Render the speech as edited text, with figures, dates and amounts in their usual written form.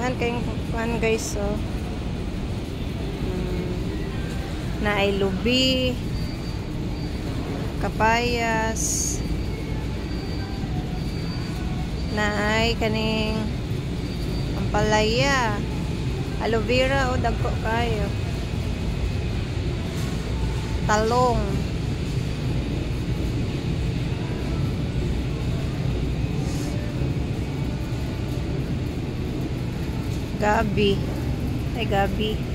Daghan kayong kuan guys, so. Na ay lubi, kapayas, na ay kaning ampalaya, aloe vera o dagko kayo, talong, gabi, ay gabi.